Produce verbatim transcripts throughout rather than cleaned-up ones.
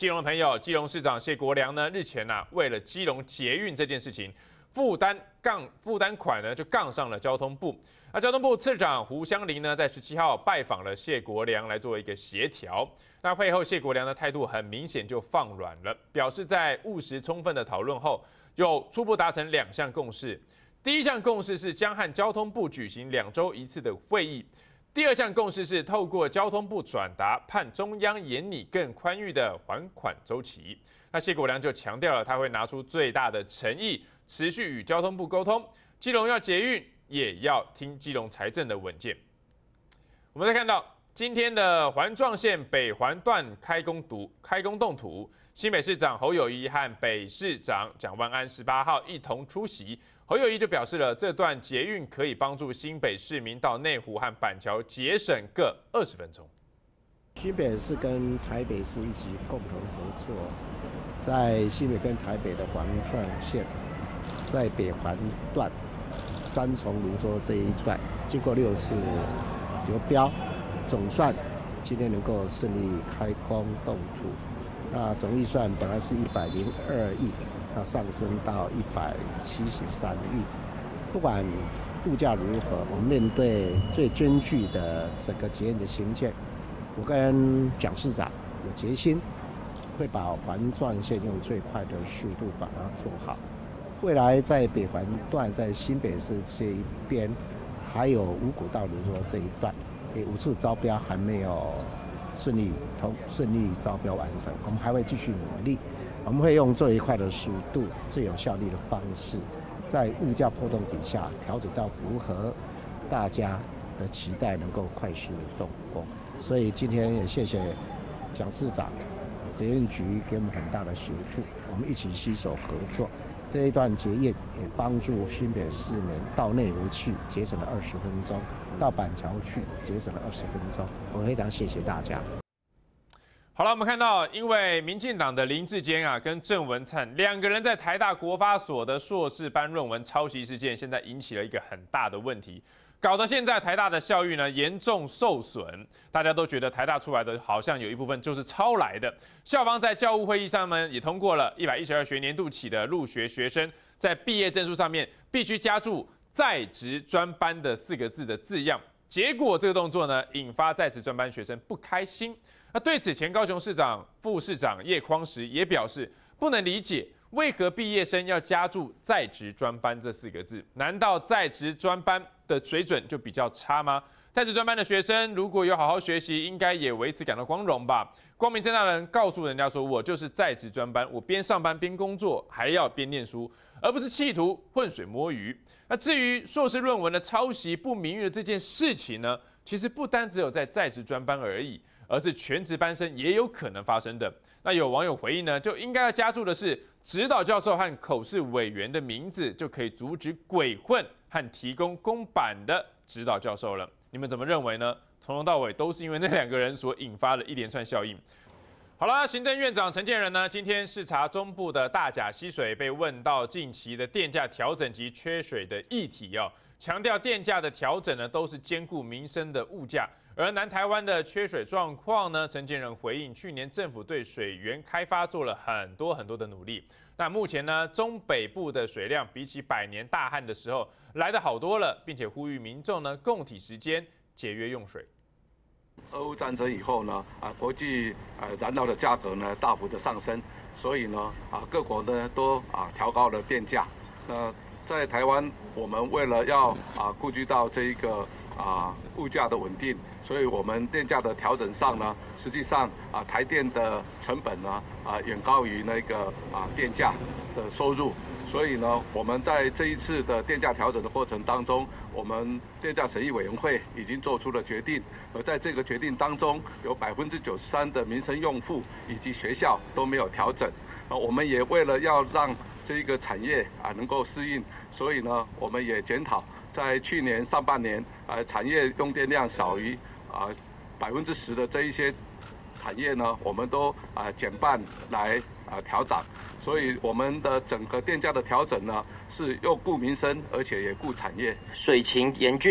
基隆的朋友，基隆市长谢国良呢，日前呐、啊，为了基隆捷运这件事情，负担杠负担款呢就杠上了交通部。那交通部次长胡湘玲呢，在十七号拜访了谢国良来做一个协调。那会后谢国良的态度很明显就放软了，表示在务实充分的讨论后，有初步达成两项共识。第一项共识是将和交通部举行两周一次的会议。第二项共识是透过交通部转达，盼中央研拟更宽裕的还款周期。那谢国良就强调了，他会拿出最大的诚意，持续与交通部沟通。基隆要捷运，也要听基隆财政的稳健。我们再看到今天的环状线北环段开工图开工动图，新北市长侯友宜和北市长蒋万安十八号一同出席。侯友宜就表示了，这段捷运可以帮助新北市民到内湖和板桥节省各二十分钟。 新北市跟台北市一起共同合作，在新北跟台北的环状线，在北环段三重芦洲这一段，经过六次流标，总算今天能够顺利开工动土。那总预算本来是一百零二亿。那上升到一百七十三亿。不管物价如何，我们面对最艰巨的整个捷运的兴建，我跟蒋市长有决心，会把环状线用最快的速度把它做好。未来在北环段，在新北市这一边，还有五股到芦洲这一段，也五处招标还没有顺利通顺利招标完成，我们还会继续努力。我们会用最快的速度、最有效率的方式，在物价波动底下调整到符合大家的期待，能够快速的动工。所以今天也谢谢蒋市长、捷运局给我们很大的协助，我们一起携手合作。这一段捷运也帮助新北市民到内湖去节省了二十分钟，到板桥去节省了二十分钟。我非常谢谢大家。 好了，我们看到，因为民进党的林智坚啊跟郑文灿两个人在台大国发所的硕士班论文抄袭事件，现在引起了一个很大的问题，搞得现在台大的校誉呢严重受损。大家都觉得台大出来的好像有一部分就是抄来的。校方在教务会议上呢也通过了一百一十二学年度起的入学学生在毕业证书上面必须加注在职专班的四个字的字样。结果这个动作呢引发在职专班学生不开心。那对此，前高雄市长、副市长叶匡时也表示不能理解，为何毕业生要加注在职专班这四个字？难道在职专班的水准就比较差吗？在职专班的学生如果有好好学习，应该也为此感到光荣吧？光明正大的人告诉人家说，我就是在职专班，我边上班边工作，还要边念书，而不是企图浑水摸鱼。那至于硕士论文的抄袭不名誉的这件事情呢，其实不单只有在在职专班而已，而是全职班生也有可能发生的。那有网友回应呢，就应该要加注的是指导教授和口试委员的名字，就可以阻止鬼混和提供公版的指导教授了。你们怎么认为呢？从头到尾都是因为那两个人所引发的一连串效应。好了，行政院长陈建仁呢，今天视察中部的大甲溪水，被问到近期的电价调整及缺水的议题哦，强调电价的调整呢都是兼顾民生的物价。而南台湾的缺水状况呢，陈建仁回应，去年政府对水源开发做了很多很多的努力。那目前呢，中北部的水量比起百年大旱的时候来得好多了，并且呼吁民众呢共体时间，节约用水。 俄乌战争以后呢，啊，国际呃燃料的价格呢大幅的上升，所以呢，啊各国呢都啊调高了电价。那在台湾，我们为了要啊顾及到这一个啊物价的稳定，所以我们电价的调整上呢，实际上啊台电的成本呢啊远高于那个啊电价的收入。所以呢，我们在这一次的电价调整的过程当中，我们电价审议委员会已经做出了决定，而在这个决定当中，有百分之九十三的民生用户以及学校都没有调整。啊，我们也为了要让这一个产业啊能够适应，所以呢，我们也检讨在去年上半年啊产业用电量少于啊百分之十的这一些产业呢，我们都啊减半来啊调涨。所以我们的整个电价的调整呢，是又顾民生，而且也顾产业。 水情严峻，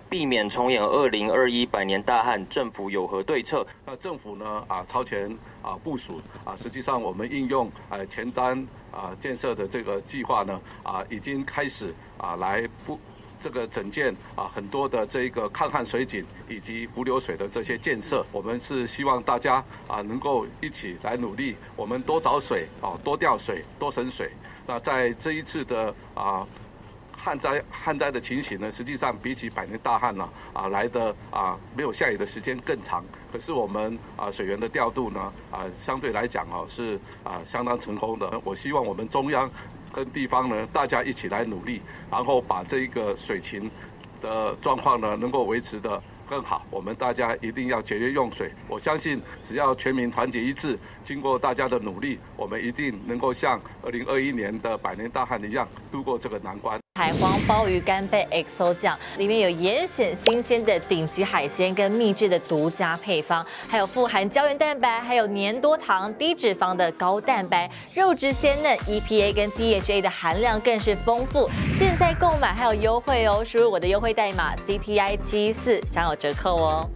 避免重演二零二一百年大旱，政府有何对策？ 那政府呢啊超前啊部署啊，实际上我们应用呃前瞻啊建设的这个计划呢啊已经开始啊来布这个整建啊很多的这个抗旱水井以及伏流水的这些建设，我们是希望大家啊能够一起来努力，我们多找水啊多调水多省水。那在这一次的啊。旱灾旱灾的情形呢，实际上比起百年大旱呢，啊来的啊没有下雨的时间更长。可是我们啊水源的调度呢，啊相对来讲哦是啊相当成功的。我希望我们中央跟地方呢，大家一起来努力，然后把这一个水情的状况呢，能够维持的更好。我们大家一定要节约用水。我相信，只要全民团结一致，经过大家的努力，我们一定能够像二零二一年的百年大旱一样，度过这个难关。 海皇鲍鱼干贝 X O 酱里面有严选新鲜的顶级海鲜跟秘制的独家配方，还有富含胶原蛋白，还有粘多糖、低脂肪的高蛋白，肉质鲜嫩 ，E P A 跟 D H A 的含量更是丰富。现在购买还有优惠哦，输入我的优惠代码 C T I 七四享有折扣哦。